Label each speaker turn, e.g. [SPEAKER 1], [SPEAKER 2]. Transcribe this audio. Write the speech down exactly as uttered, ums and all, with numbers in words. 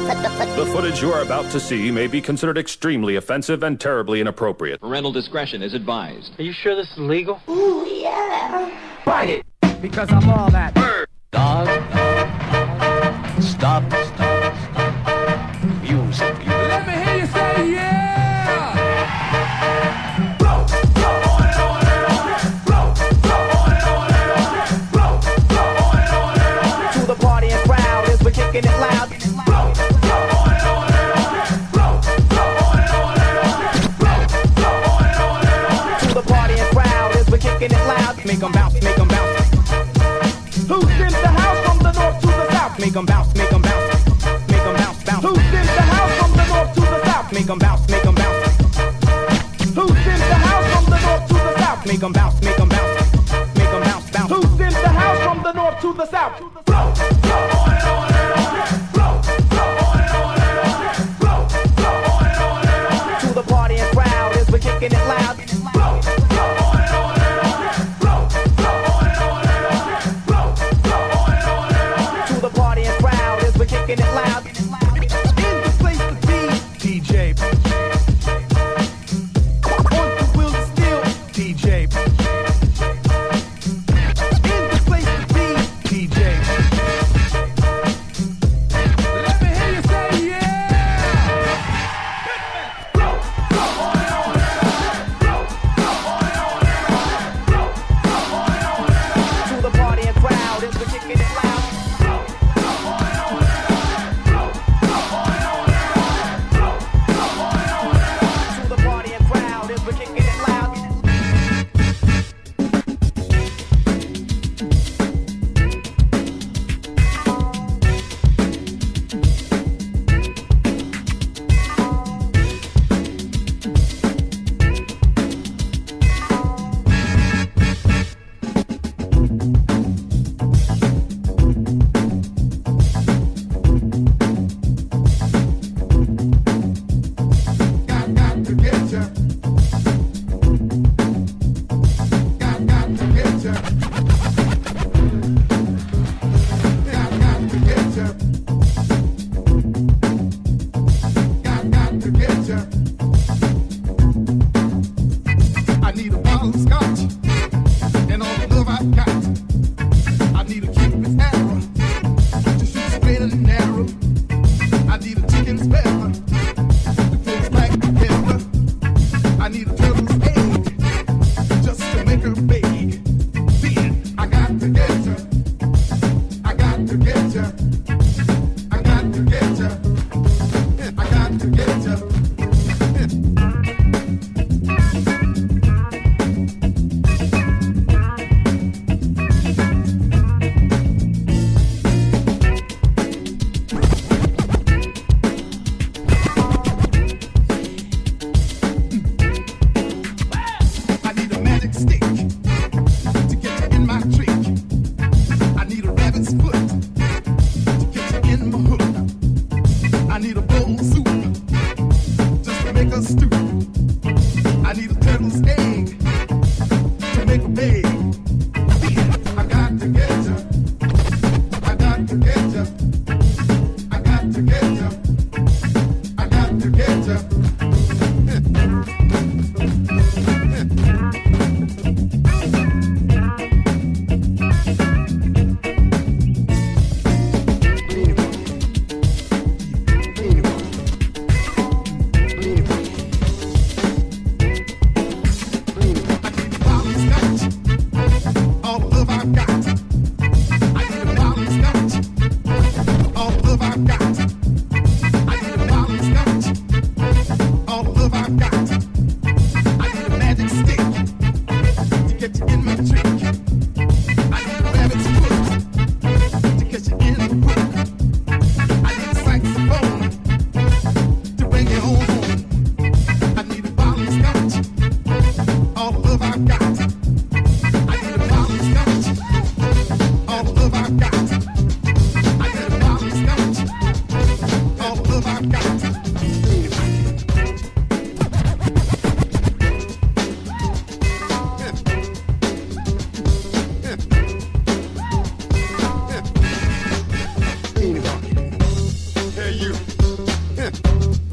[SPEAKER 1] The footage you are about to see may be considered extremely offensive and terribly inappropriate.
[SPEAKER 2] Parental discretion is advised.
[SPEAKER 3] Are you sure this is legal?
[SPEAKER 4] Ooh, yeah.
[SPEAKER 3] Bite it! Because I'm all that. Bird.
[SPEAKER 5] Dog. Stop. Stop. Music.
[SPEAKER 3] Let me hear you say yeah!
[SPEAKER 4] Blow, blow on it, on it, on it. Blow, blow on it, on it, on it. Blow, blow on it, on it, on it.
[SPEAKER 3] To the party and crowd as we're kicking it loud.
[SPEAKER 4] Blow, blow on it, on it, on it. Blow, blow on it, on it, on it. Blow, blow on it, on it, on it.
[SPEAKER 3] To the party and crowd as we're kicking it loud. Make 'em bounce, make 'em bounce. Who's in the house from the north to the south? Make 'em bounce, make 'em bounce. Make 'em bounce, bounce. Who's in the house from the north to the south? Make 'em bounce, make 'em bounce. Who's in the house from the north to the south? Make 'em bounce, make 'em bounce. Make 'em bounce, bounce. Who's in the house from the north to the south?
[SPEAKER 4] Blow, blow on it, on it, on it. Blow, blow on it, on it, on it. Blow, blow on it, on it, on it.
[SPEAKER 3] To the party and crowd as we're kicking it loud.
[SPEAKER 4] Blow, blow on it, on it, on it. Blow, blow on it, on it, on it. Blow, blow on it, on it, on it.
[SPEAKER 3] To the party and crowd as we're kicking it loud. In the place to be, D J. On the wheel of steel, D J. In the place to be, D J. Let me hear you say yeah!
[SPEAKER 4] Blow, blow on it, on it, on it. Blow, blow on it, on it, on it. Blow, blow on it, on it, on it.
[SPEAKER 3] To the party and crowd as we're kicking it loud.
[SPEAKER 4] Blow, blow on it, on it, on it. Blow, blow on it, on it, on it. Blow, blow on it, on it, on it.
[SPEAKER 3] To the party and crowd as we're kicking it loud.
[SPEAKER 4] Got, got to get ya. Got, got to get ya. Got, got to get ya. Got, got to get ya. I need a bottle of scotch and all the love I've got. I need a Cupid's arrow to shoot straight and narrow. I need a chicken spell to close back together. I need a turtle's egg just to make her big. Then I got to get ya. I got to get ya. I got to get ya. I got to get ya. I need a magic stick to get you in my trick. I need a rabbit's foot to get you in my hook. I need a bowl of soup just to make us stew. I need a turtle's egg to make a bag. I got to get ya. I got to get ya. I got to get ya. I got to get ya. attention.